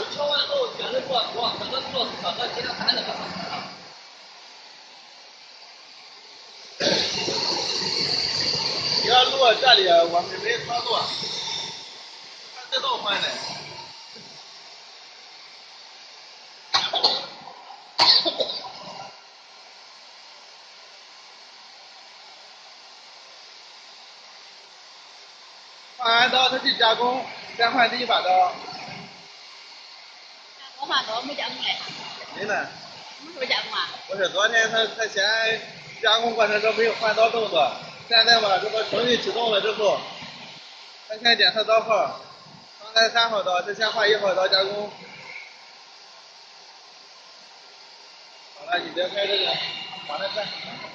敲完之后选择做图，选择做选择其他3个就好了。 你要录这里，我们没操作，它自动换的。换完刀，他去加工，再换第一把刀。 加工换刀没加工嘞？ 没呢。 什么时候加工啊？ 不是，昨天他嫌加工过程中没有换刀动作，现在吧，这个程序启动了之后，他先检测刀号，刚才3号刀，他先换1号刀加工。好了，你别开这个，把那关。